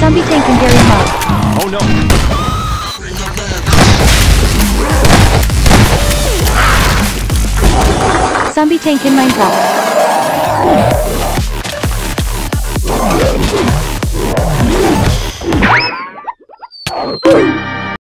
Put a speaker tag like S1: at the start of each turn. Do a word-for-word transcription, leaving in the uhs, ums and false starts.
S1: Zombie tank in Garry's mode.
S2: Oh no!
S1: Zombie tank in Minecraft.